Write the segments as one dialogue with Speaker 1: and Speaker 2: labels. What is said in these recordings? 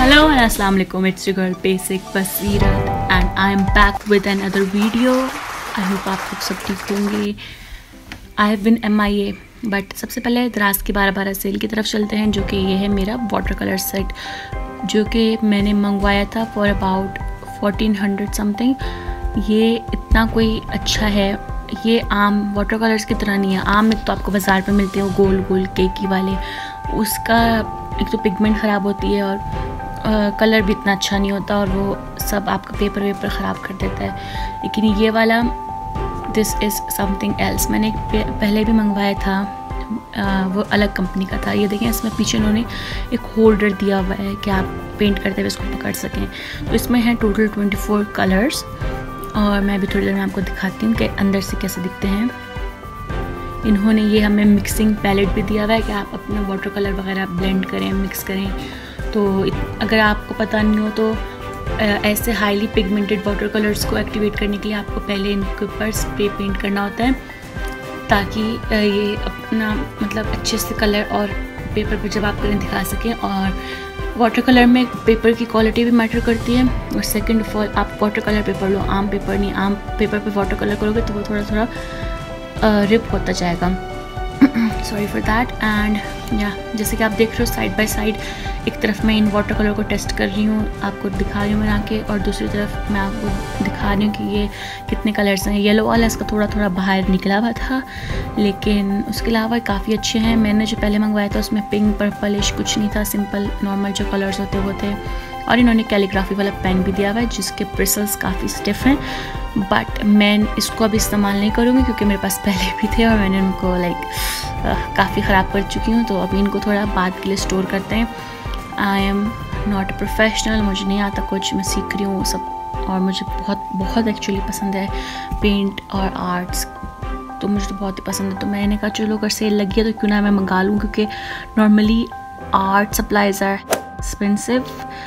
Speaker 1: Hello and Assalamu alaikum, it's your girl Basic Basirat and I am back with another video. I hope आप लोग सब ठीक होंगे. I have been MIA but सबसे पहले दराज की 12-12 सेल की तरफ चलते हैं, जो कि ये है मेरा वाटर कलर सेट जो कि मैंने मंगवाया था फॉर अबाउट 1400 समथिंग. ये इतना कोई अच्छा है, ये आम वाटर कलर्स की तरह नहीं है. आम एक तो आपको बाज़ार पे मिलते हैं गोल गोल केकी वाले, उसका एक तो पिगमेंट ख़राब होती है और कलर भी इतना अच्छा नहीं होता और वो सब आपका पेपर ख़राब कर देता है. लेकिन ये वाला दिस इज़ समथिंग एल्स. मैंने पहले भी मंगवाया था, वो अलग कंपनी का था. ये देखें, इसमें पीछे उन्होंने एक होल्डर दिया हुआ है कि आप पेंट करते हुए इसको पकड़ सकें. तो इसमें है टोटल 24 कलर्स और मैं भी थोड़ी देर में आपको दिखाती हूँ कि अंदर से कैसे दिखते हैं. इन्होंने ये हमें मिक्सिंग पैलेट भी दिया हुआ है कि आप अपना वाटर कलर वगैरह ब्लेंड करें, मिक्स करें. तो अगर आपको पता नहीं हो तो ऐसे हाईली पिगमेंटेड वाटर कलर्स को एक्टिवेट करने के लिए आपको पहले इनके ऊपर स्प्रे पेंट करना होता है ताकि ये अपना मतलब अच्छे से कलर और पेपर पर जब आप करें दिखा सकें. और वाटर कलर में पेपर की क्वालिटी भी मैटर करती है. और सेकंड ऑफ ऑल, आप वाटर कलर पेपर लो, आम पेपर नहीं. आम पेपर पे वाटर कलर करोगे तो वो थोड़ा थोड़ा रिप होता जाएगा. Sorry for that. एंड या जैसे कि आप देख रहे हो साइड बाय साइड, एक तरफ मैं इन वाटर कलर को टेस्ट कर रही हूँ, आपको दिखा रही हूँ बना के, और दूसरी तरफ मैं आपको दिखा रही हूँ कि ये कितने कलर्स हैं. येलो वाला इसका थोड़ा थोड़ा बाहर निकला हुआ था, लेकिन उसके अलावा काफ़ी अच्छे हैं. मैंने जो पहले मंगवाया था उसमें पिंक पर्पलिश कुछ नहीं था, सिंपल नॉर्मल जो कलर्स होते वो थे. और इन्होंने कैलीग्राफी वाला पेन भी दिया हुआ है जिसके ब्रिसल्स काफ़ी स्टिफ हैं, बट मैं इसको अभी इस्तेमाल नहीं करूँगी क्योंकि मेरे पास पहले भी थे और मैंने उनको काफ़ी ख़राब कर चुकी हूँ. तो अभी इनको थोड़ा बाद के लिए स्टोर करते हैं. I am not a professional, मुझे नहीं आता कुछ, मैं सीख रही हूँ सब. और मुझे बहुत बहुत एक्चुअली पसंद है पेंट और आर्ट्स, तो मुझे तो बहुत ही पसंद है. तो मैंने कहा चलो अगर सेल लगी है तो क्यों ना मैं मंगा लूँ, क्योंकि normally art supplies are expensive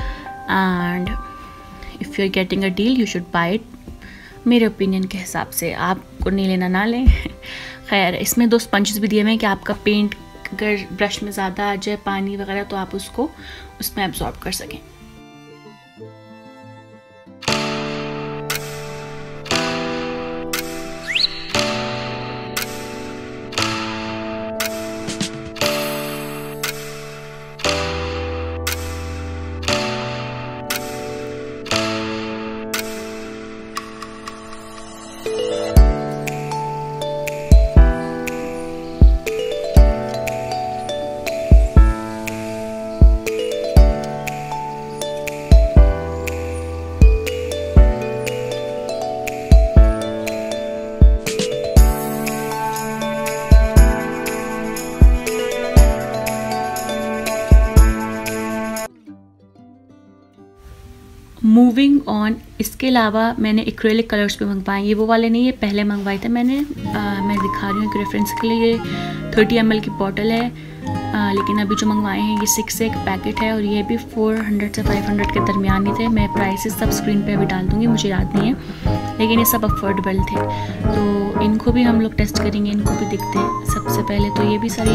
Speaker 1: and if you are getting a deal you should buy it. मेरे ओपिनियन के हिसाब से आपको नहीं लेना ना लें. खैर, इसमें 2 स्पंजेस भी दिए हुए हैं कि आपका पेंट अगर ब्रश में ज़्यादा आ जाए पानी वगैरह तो आप उसको उसमें एब्जॉर्ब कर सकें. मूविंग ऑन, इसके अलावा मैंने एक्रेलिक कलर्स भी मंगवाए. ये वो वाले नहीं, ये पहले मंगवाए थे मैंने. मैं दिखा रही हूँ एक रेफरेंस के लिए. ये 30 ml की बॉटल है, लेकिन अभी जो मंगवाए हैं ये 6 से एक पैकेट है और ये भी 400 से 500 के दरमियान ही थे. मैं प्राइसेस सब स्क्रीन पे भी डाल दूँगी, मुझे याद नहीं है, लेकिन ये सब अफोर्डेबल थे. तो इनको भी हम लोग टेस्ट करेंगे, इनको भी देखते हैं. सबसे पहले तो ये भी सारी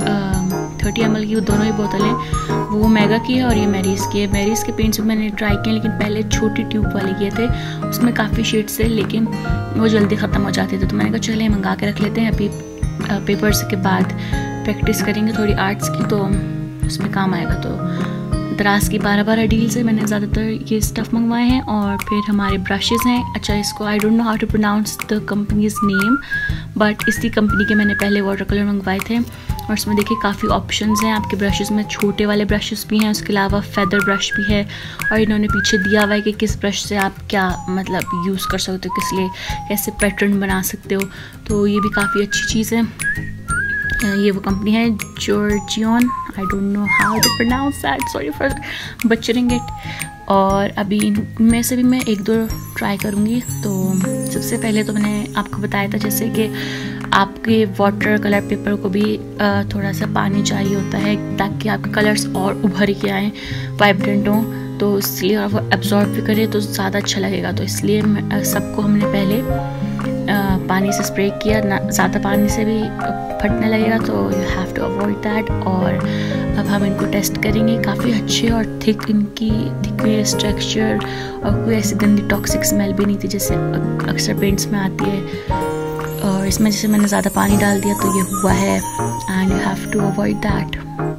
Speaker 1: 30 ml की दोनों ही बोतलें, वो मेगा की है और ये मैरीज की है. मैरीज के पेंट्स भी मैंने ट्राई किए, लेकिन पहले छोटी ट्यूब वाले किए थे, उसमें काफ़ी शेड्स थे लेकिन वो जल्दी ख़त्म हो जाते थे. तो मैंने कहा चले मंगा के रख लेते हैं, अभी पेपर्स के बाद प्रैक्टिस करेंगे थोड़ी आर्ट्स की तो उसमें काम आएगा. तो दराज की 12-12 डील से मैंने ज़्यादातर ये स्टफ़ मंगवाए हैं. और फिर हमारे ब्रशेज़ हैं. अच्छा, इसको I don't know how to pronounce the company's name, but इसी कंपनी के मैंने पहले वाटर कलर मंगवाए थे. और इसमें देखिए काफ़ी ऑप्शंस हैं आपके ब्रशेज़ में. छोटे वाले ब्रशेज़ भी हैं, उसके अलावा फेदर ब्रश भी है. और इन्होंने पीछे दिया हुआ है कि किस ब्रश से आप क्या मतलब यूज़ कर सकते हो, किस लिए कैसे पैटर्न बना सकते हो. तो ये भी काफ़ी अच्छी चीज़ है. ये वो कंपनी है Georgian, I don't know how to pronounce that, sorry for bothering it. और अभी इनमें से भी मैं 1-2 ट्राई करूँगी. तो सबसे पहले तो मैंने आपको बताया था जैसे कि आपके वाटर कलर पेपर को भी थोड़ा सा पानी चाहिए होता है ताकि आपके कलर्स और उभर के आएँ, वाइब्रेंट हों. तो इसलिए वो एब्जॉर्ब भी करे तो ज़्यादा अच्छा लगेगा. तो इसलिए सबको हमने पहले पानी से स्प्रे किया, ना ज़्यादा पानी से भी फटने लगेगा, तो you have to avoid that. और अब हम इनको टेस्ट करेंगे। काफ़ी अच्छे और थिक इनकी थिकनेस, टेक्सचर, और कोई ऐसी गंदी टॉक्सिक स्मेल भी नहीं थी जैसे अक्सर पेंट्स में आती है। और इसमें जैसे मैंने ज़्यादा पानी डाल दिया तो ये हुआ है, and you have to avoid that.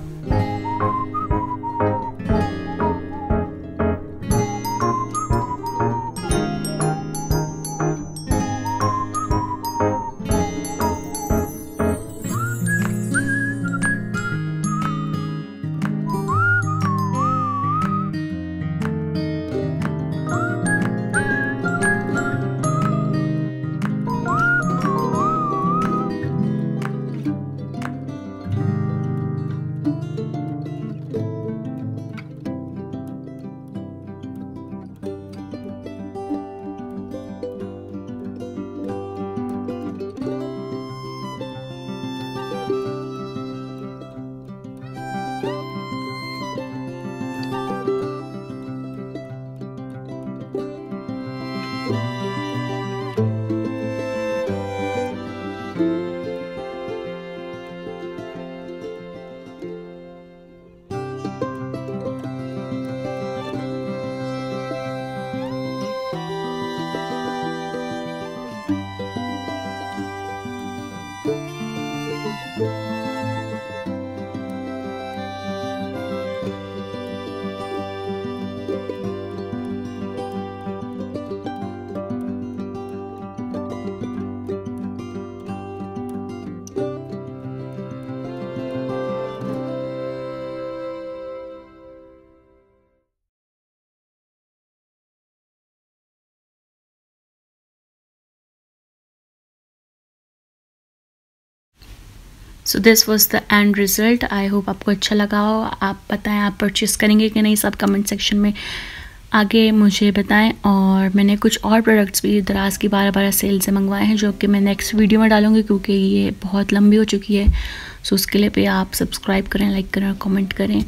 Speaker 1: So this was the end result. I hope आपको अच्छा लगा हो। आप बताएं आप परचेज़ करेंगे कि नहीं, सब कमेंट सेक्शन में आगे मुझे बताएं। और मैंने कुछ और प्रोडक्ट्स भी दराज की 12-12 सेल से मंगवाए हैं, जो कि मैं नेक्स्ट वीडियो में डालूंगी क्योंकि ये बहुत लंबी हो चुकी है। सो उसके लिए पे आप सब्सक्राइब करें, लाइक करें और कमेंट करें।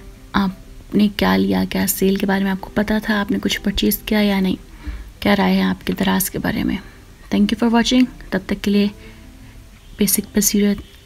Speaker 1: आपने क्या लिया, क्या सेल के बारे में आपको पता था, आपने कुछ परचेज़ किया या नहीं, क्या राय है आपके दराज के बारे में। Thank you for watching. तब तक के लिए बेसिक बसीरत